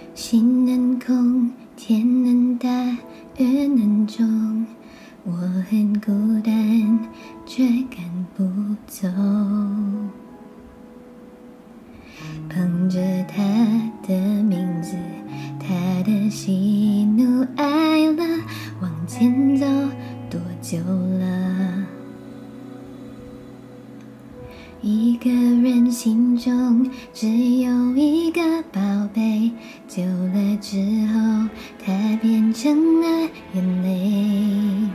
心能空，天能大，雨能重。我很孤单，却赶不走。捧着他的名字，他的喜怒哀乐，往前走多久了？一个人心中只有一个宝贝，久了之后，它变成了眼泪。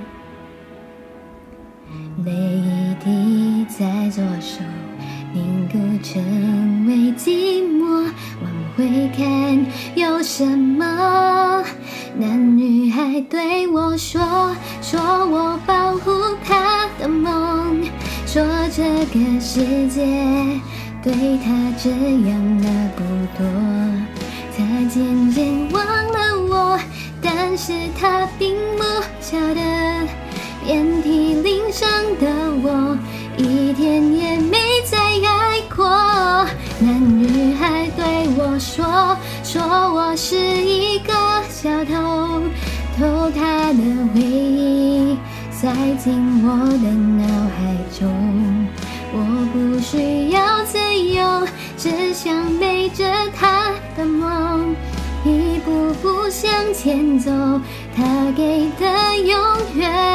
泪一滴在左手凝固成为寂寞，往回看有什么？那女孩对我说，说我保护她的梦，说这个世界对她这样的不多。她渐渐忘了我，但是她并不晓得，遍体鳞伤的我一天也没再爱过。那女孩对我说，说我是一个小偷，偷她的回忆塞进我的脑海中。我不需要自由，只想背着她的梦一步步向前走，她给的永远